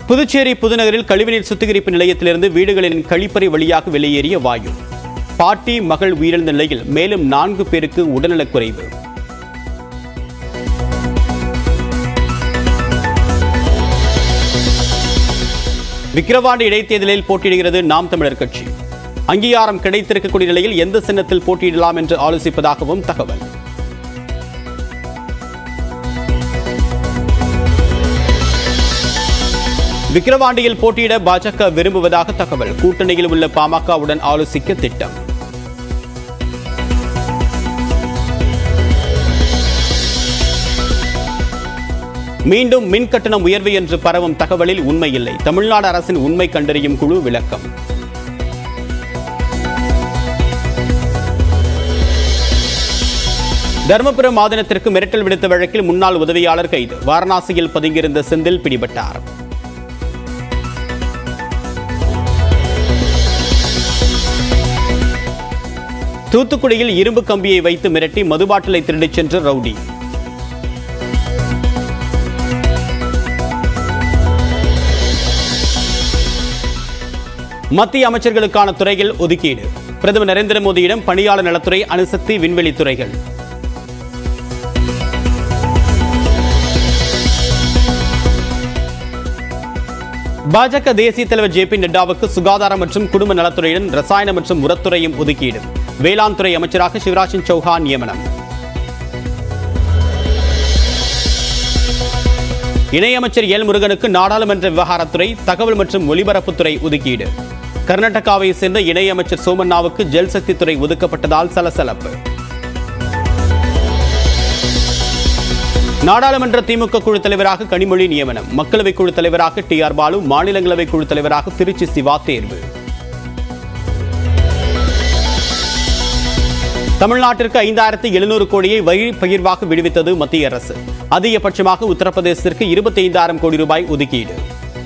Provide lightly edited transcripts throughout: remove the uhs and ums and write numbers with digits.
புதுச்சேரி புதுநகரில் கழிவுநீர் சுத்திகரிப்பு நிலையத்திலிருந்து வீடுகளின் கழிப்பறை வழியாக வெளியேறிய வாயு. பாட்டி மகள் உயிரிழந்த நிலையில் மேலும் 4 பேருக்கு உடல்நலக்குறைவு. விக்கிரவாண்டி இடைத்தேர்தலில் போட்டியிடுகிறது நாம் தமிழர் கட்சி. அங்கீகாரம் கிடைத்திருக்கக்கூடிய நிலையில் எந்த சின்னத்தில் போட்டியிடலாம் என்று ஆலோசிப்பதாகவும் தகவல். விக்கிரவாண்டியில் போட்டியிட பாஜக விரும்புவதாக தகவல். கூட்டணியில் உள்ள பாமகவுடன் ஆலோசிக்க திட்டம். மீண்டும் மின் கட்டணம் உயர்வு என்று பரவும் தகவலில் உண்மை இல்லை. தமிழ்நாடு அரசின் உண்மை கண்டறியும் குழு விளக்கம். தர்மபுரம் ஆதீனத்திற்கு மிரட்டல் விடுத்த வழக்கில் முன்னாள் உதவியாளர் கைது. வாரணாசியில் பதுங்கியிருந்த செந்தில் பிடிபட்டார். தூத்துக்குடியில் இரும்பு கம்பியை வைத்து மிரட்டி மதுபாட்டிலை திருடிச் சென்ற ரவுடி. மத்திய அமைச்சர்களுக்கான துறையில் ஒதுக்கீடு. பிரதமர் நரேந்திர மோடியிடம் பணியாளர் நலத்துறை, அணுசக்தி, விண்வெளித்துறைகள். பாஜக தேசிய தலைவர் ஜே.பி. நட்டாவுக்கு சுகாதாரம் மற்றும் குடும்ப நலத்துறையுடன் ரசாயன மற்றும் உரத்துறையும் ஒதுக்கீடு. வேளாண் துறை அமைச்சராக சிவராஜ் சிங் சௌஹான் நியமனம். இணையமைச்சர் எல் முருகனுக்கு நாடாளுமன்ற விவகாரத்துறை, தகவல் மற்றும் ஒலிபரப்புத்துறை ஒதுக்கீடு. கர்நாடகாவை சேர்ந்த இணையமைச்சர் சோமண்ணாவுக்கு ஜல்சக்தி துறை ஒதுக்கப்பட்டதால் சலசலப்பு. நாடாளுமன்ற திமுக குழு தலைவராக கனிமொழி நியமனம். மக்களவை குழு தலைவராக டி.ஆர். பாலு, மாநிலங்களவை குழு தலைவராக திருச்சி சிவா தேர்வு. தமிழ்நாட்டிற்கு 5700 கோடியை வரி பகிர்வாக விடுவித்தது மத்திய அரசு. அதிகபட்சமாக உத்தரப்பிரதேசத்திற்கு 25,000 கோடி ரூபாய் ஒதுக்கீடு.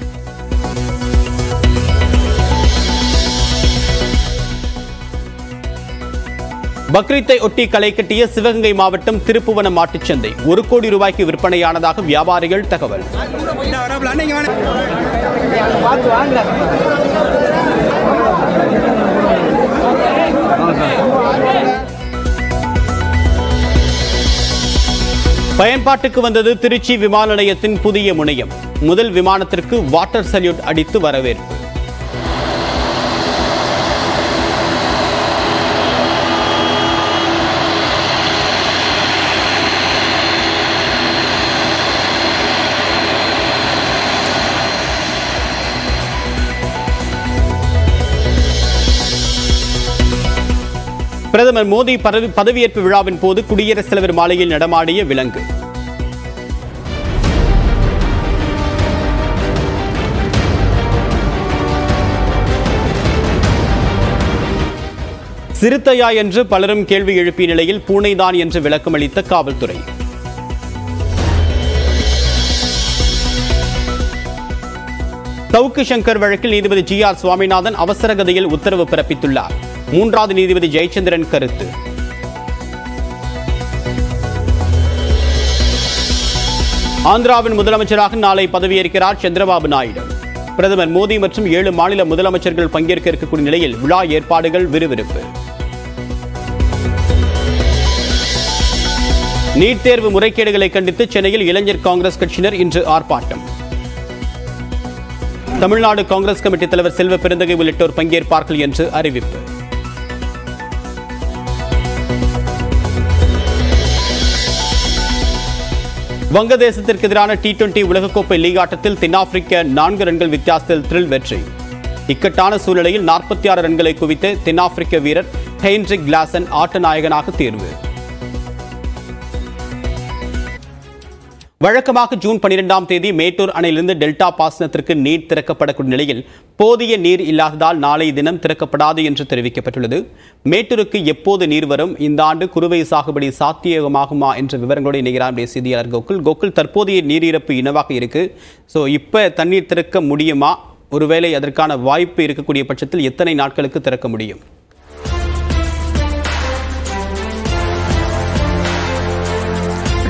பக்ரீத்தை ஒட்டி களை கட்டிய சிவகங்கை மாவட்டம் திருப்புவனம் மாட்டுச்சந்தை 1 கோடி ரூபாய்க்கு விற்பனையானதாக வியாபாரிகள் தகவல். பயன்பாட்டுக்கு வந்தது திருச்சி விமான நிலையத்தின் புதிய முனையம். முதல் விமானத்திற்கு வாட்டர் சல்யூட் அடித்து வரவேற்பு. பிரதமர் மோடி பதவியேற்பு விழாவின் போது குடியரசுத் தலைவர் மாளிகையில் நடமாடிய விலங்கு. சிறுத்தையா என்று பலரும் கேள்வி எழுப்பிய நிலையில் பூனைதான் என்று விளக்கமளித்த காவல்துறை. சவுக்கு சங்கர் வழக்கில் நீதிபதி ஜி.ஆர். சுவாமிநாதன் அவசர கதியில் உத்தரவு பிறப்பித்துள்ளார். 3வது நீதிபதி ஜெயச்சந்திரன் கருத்து. ஆந்திராவின் முதலமைச்சராக நாளை பதவியேற்கிறார் சந்திரபாபு நாயுடு. பிரதமர் மோடி மற்றும் 7 மாநில முதலமைச்சர்கள் பங்கேற்க இருக்கக்கூடிய நிலையில் விழா ஏற்பாடுகள் விறுவிறுப்பு. நீட் தேர்வு முறைகேடுகளை கண்டித்து சென்னையில் இளைஞர் காங்கிரஸ் கட்சியினர் இன்று ஆர்ப்பாட்டம். தமிழ்நாடு காங்கிரஸ் கமிட்டி தலைவர் செல்வ பெருந்தகை உள்ளிட்டோர் பங்கேற்பார்கள் என்று அறிவிப்பு. வங்கதேசத்திற்கு எதிரான T20 உலகக்கோப்பை லீக் ஆட்டத்தில் தென்னாப்பிரிக்கா 4 ரன்கள் வித்தியாசத்தில் த்ரில் வெற்றி. இக்கட்டான சூழ்நிலையில் 46 ரன்களை குவித்த தென்னாப்பிரிக்க வீரர் ஹென்ரிக் கிளாசன் ஆட்ட நாயகனாக தேர்வு. வழக்கமாக ஜூன் 12ஆம் தேதி மேட்டூர் அணையிலிருந்து டெல்டா பாசனத்திற்கு நீர் திறக்கப்படக்கூடிய நிலையில் போதிய நீர் இல்லாததால் நாளைய தினம் திறக்கப்படாது என்று தெரிவிக்கப்பட்டுள்ளது. மேட்டூருக்கு எப்போது நீர் வரும், இந்த ஆண்டு குறுவை சாகுபடி சாத்தியமாகுமா என்ற விவரங்களோடு இணைகிறார் செய்தியாளர் கோகுல். கோகுல், தற்போதைய நீர் இருப்பு இனவாக இருக்கு. ஸோ இப்போ தண்ணீர் திறக்க முடியுமா? ஒருவேளை அதற்கான வாய்ப்பு இருக்கக்கூடிய பட்சத்தில் எத்தனை நாட்களுக்கு திறக்க முடியும்?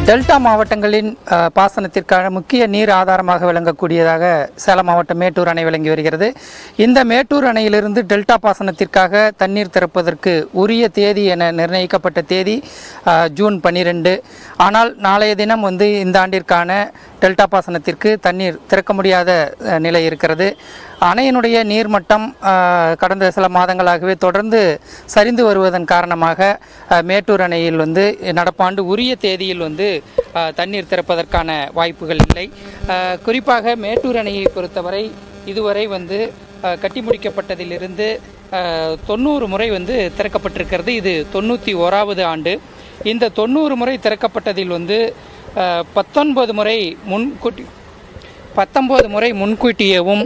டெல்டா மாவட்டங்களின் பாசனத்திற்கான முக்கிய நீர் ஆதாரமாக விளங்கக்கூடியதாக சேலம் மாவட்டம் மேட்டூர் அணை விளங்கி வருகிறது. இந்த மேட்டூர் அணையிலிருந்து டெல்டா பாசனத்திற்காக தண்ணீர் திறப்பதற்கு உரிய தேதி என நிர்ணயிக்கப்பட்ட தேதி ஜூன் 12. ஆனால் நாளைய தினம் இந்த ஆண்டிற்கான டெல்டா பாசனத்திற்கு தண்ணீர் திறக்க முடியாத நிலை இருக்கிறது. அணையினுடைய நீர்மட்டம் கடந்த சில மாதங்களாகவே தொடர்ந்து சரிந்து வருவதன் காரணமாக மேட்டூர் அணையில் நடப்பாண்டு உரிய தேதியில் தண்ணீர் திறப்பதற்கான வாய்ப்புகள் இல்லை. குறிப்பாக மேட்டூர் அணையை பொறுத்தவரை இதுவரை கட்டி முடிக்கப்பட்டதிலிருந்து 90 முறை திறக்கப்பட்டிருக்கிறது. இது 91வது ஆண்டு. இந்த 90 முறை திறக்கப்பட்டதில் 19 முறை முன்கூட்டியவும்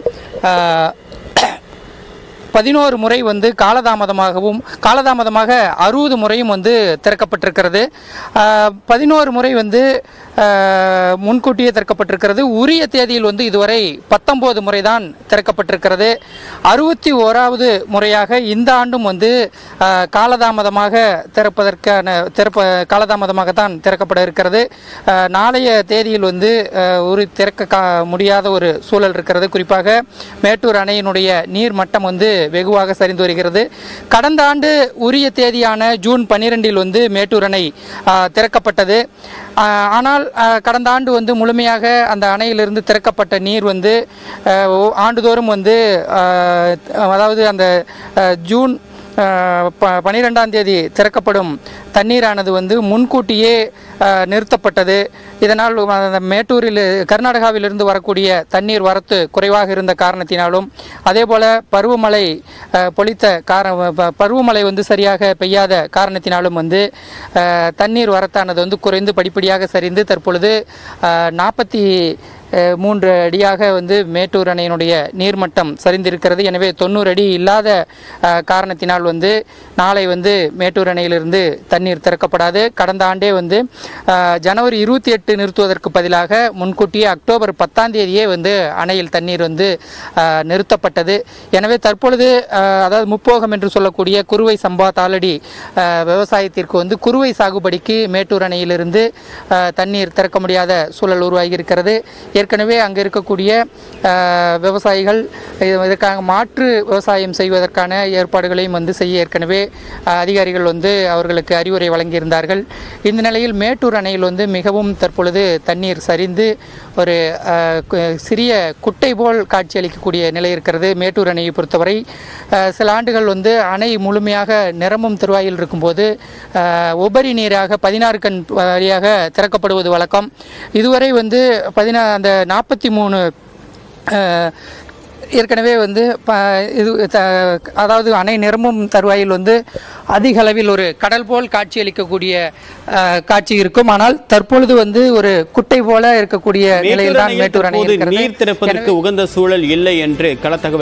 11 முறை காலதாமதமாக 60 முறையும் திறக்கப்பட்டிருக்கிறது. 11 முறை முன்கூட்டியே திறக்கப்பட்டிருக்கிறது. உரிய தேதியில் இதுவரை 19 முறை தான் திறக்கப்பட்டிருக்கிறது. 61வது முறையாக இந்த ஆண்டும் காலதாமதமாக காலதாமதமாகத்தான் திறக்கப்பட இருக்கிறது. நாளைய தேதியில் திறக்க முடியாத ஒரு சூழல் இருக்கிறது. குறிப்பாக மேட்டூர் அணையினுடைய நீர் மட்டம் வெகுவாக சரிந்து வருகிறது. கடந்த ஆண்டு உரிய தேதியான ஜூன் 12 மேட்டூர் அணை திறக்கப்பட்டது. ஆனால் கடந்த ஆண்டு முழுமையாக அந்த அணையிலிருந்து திறக்கப்பட்ட நீர் ஆண்டுதோறும் அதாவது அந்த ஜூன் 12ஆம் தேதி திறக்கப்படும் தண்ணீரானது முன்கூட்டியே நிறுத்தப்பட்டது. இதனால் கர்நாடகாவிலிருந்து வரக்கூடிய தண்ணீர் வரத்து குறைவாக இருந்த காரணத்தினாலும் அதேபோல பருவமழை பருவமழை சரியாக பெய்யாத காரணத்தினாலும் தண்ணீர் வரத்தானது குறைந்து படிப்படியாக சரிந்து தற்பொழுது 43 அடியாக மேட்டூர் அணையினுடைய நீர்மட்டம் சரிந்திருக்கிறது. எனவே 90 அடி இல்லாத காரணத்தினால் நாளை மேட்டூர் அணையிலிருந்து தண்ணீர் திறக்கப்படாது. கடந்த ஆண்டே ஜனவரி 28 நிறுத்துவதற்கு பதிலாக முன்கூட்டியே அக்டோபர் 10ஆம் தேதியே அணையில் தண்ணீர் நிறுத்தப்பட்டது. எனவே தற்பொழுது அதாவது முப்போகம் என்று சொல்லக்கூடிய குறுவை சம்பா தாளடி விவசாயத்திற்கு குறுவை சாகுபடிக்கு மேட்டூர் அணையிலிருந்து தண்ணீர் திறக்க முடியாத சூழல் உருவாகி இருக்கிறது. ஏற்கனவே அங்கே இருக்கக்கூடிய விவசாயிகள் இதற்காக மாற்று விவசாயம் செய்வதற்கான ஏற்பாடுகளையும் செய்ய ஏற்கனவே அதிகாரிகள் அவர்களுக்கு அறிவுரை வழங்கியிருந்தார்கள். இந்த நிலையில் மேட்டூர் அணையில் மிகவும் தற்பொழுது தண்ணீர் சரிந்து ஒரு சிறிய குட்டை போல் காட்சியளிக்கக்கூடிய நிலை இருக்கிறது. மேட்டூர் அணையை பொறுத்தவரை சில ஆண்டுகள் அணை முழுமையாக நிரம்பும் தருவாயில் இருக்கும்போது உபரி நீராக 16 கண் வழியாக திறக்கப்படுவது வழக்கம். இதுவரை அந்த 43 ஏற்கனவே அதாவது அணை நிரம்பும் தருவாயில் அதிக அளவில் ஒரு கடல் போல் காட்சியளிக்கக்கூடிய காட்சி இருக்கும். ஆனால் தற்பொழுது ஒரு குட்டை போல இருக்கக்கூடிய நிலையில் தான் மேட்டூர் அணை இருக்கிறது. நீர் திறப்பதற்கு உகந்த சூழல் இல்லை என்று களத்தகவல்